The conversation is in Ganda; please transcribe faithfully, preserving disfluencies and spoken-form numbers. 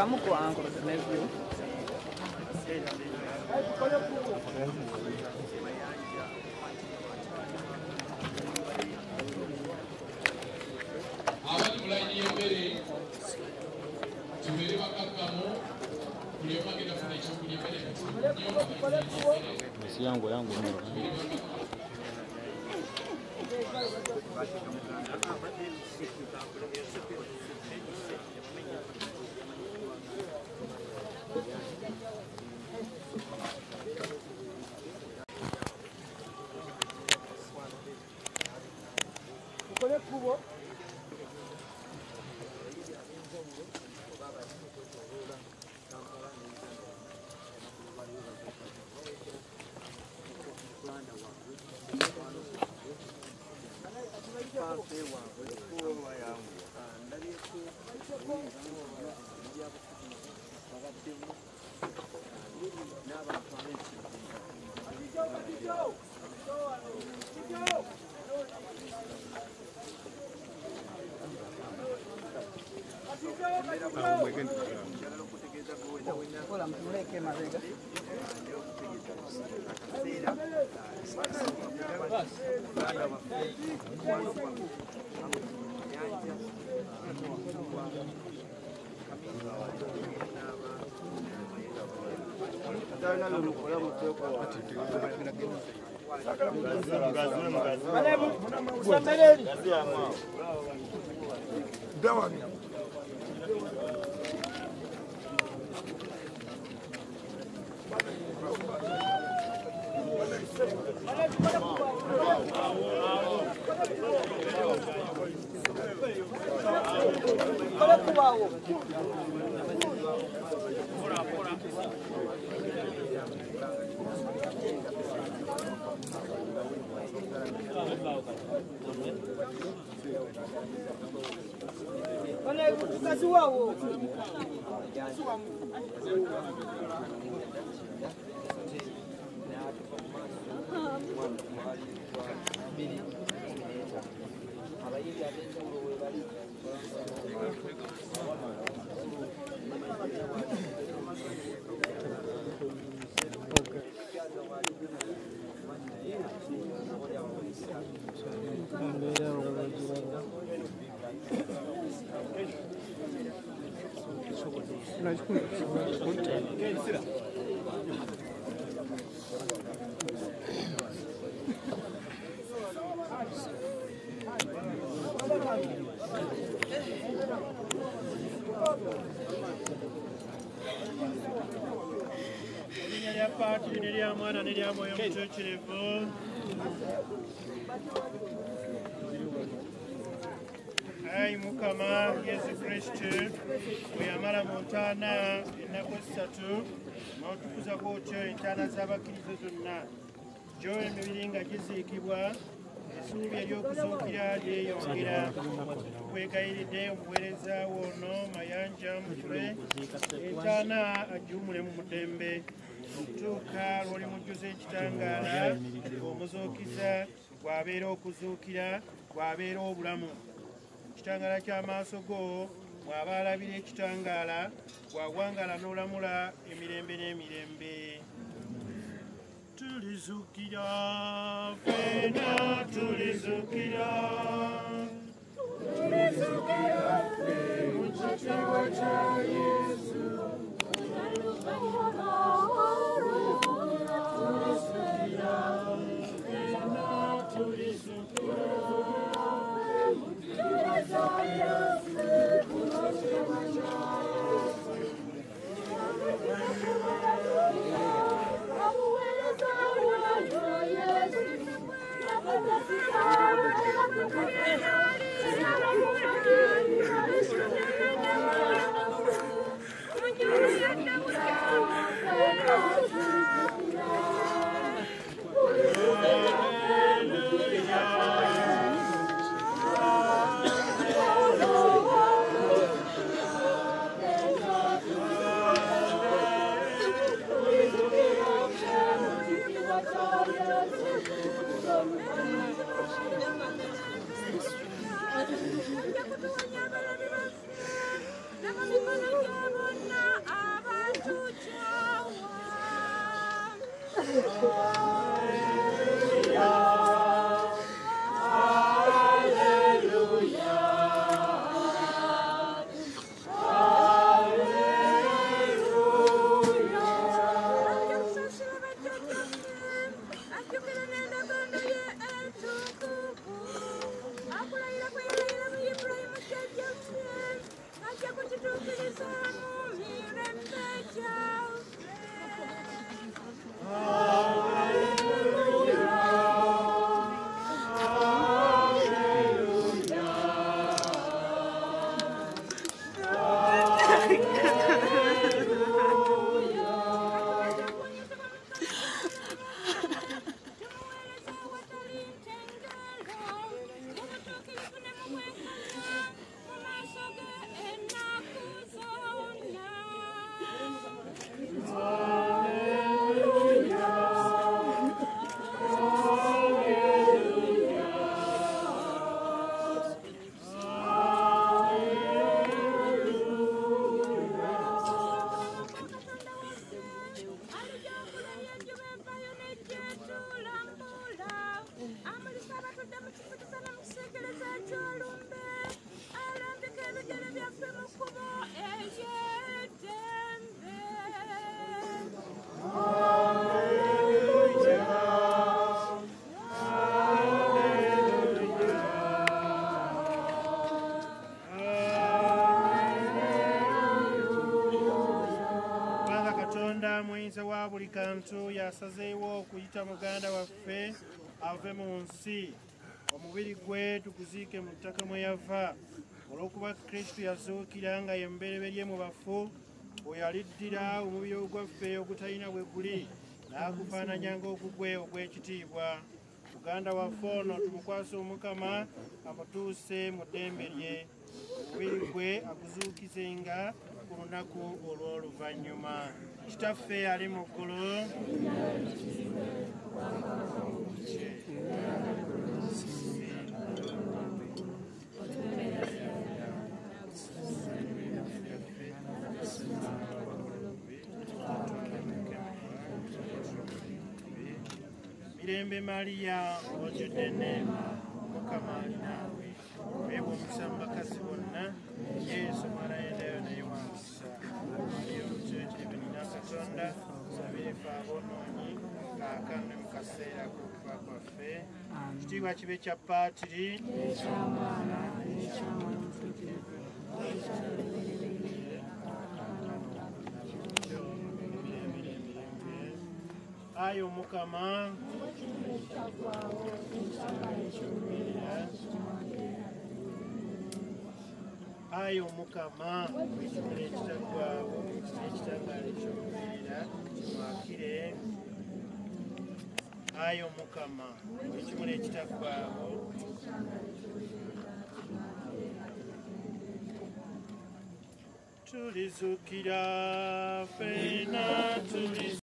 Come go uncle the nephew. Mesi yangu yangu Ai Mukama Yesu Kristo kuyamala montana enakusatu n'otukuza kwotyo entaana z'abakkiriza zonna gyo emibiri nga giziikibwa essuubi ery'okuzuukira lyeyongera kwegayiridde omuweereza woono Mayanja Mutule entaana ajjumule mu mutembe okutuuka lw'oli mujjuza ekitangaala omuzuukiza bw'abeera okuzuukira bw'abeera obulamu ekitangaala ky'amaaso go bw'aba alabira ekitangaala bw'agwangala n'olamula emirembe n'emirembe tulizuukira ffena tulizuukira tulizuukira ffe mu kitiibwa kya Yesu tulizuukira ffena tulizuukira Never atudde mu kifo kisana mu kisekereza ky'olumbe alambika ebigere byaffe mu kkubo ery'eddembe. Muyinza wa buli kantu yasazeewo okuyita muganda waffe ave mu nsi, omubiri gwe tuguziike mu ttaka mwe yava, olw'okuba Kristo yazuukira nga ye mubereberye mu bafu, oyo aliddira omubiri ogwaffe ogutalina bwe guli n'agufaananya ng'ogugwe ogw'ekitiibwa. Muganda waffe ono tumukwase Omukama amutuuse mu ddembe lye, omubiri gwe aguzuukizenga ku lunaku olw'oluvannyuma. Kitaffe ali mu ggulu, Mirembe Mariya, ojjudde enneema, Mukama ali naawe, weebwa omukisa mu bakazi bonna, Yesu omwana yendayo naye wa mukisa. Mariya omukyekire nina Katonda, tusabire ffe aboonoonyi, kaakano ne mu kaseera k'okufa kwaffe. Ekitiibwa kibe kya Paatiri, Ayi Omukama, Ayi Omukama, ekimuli ekitaggwaawo n'ekitangaala eky'olubeerera kimwakire. Ayi Omukama, ekimuli ekitaggwaawo tulizuukira ffenna tuli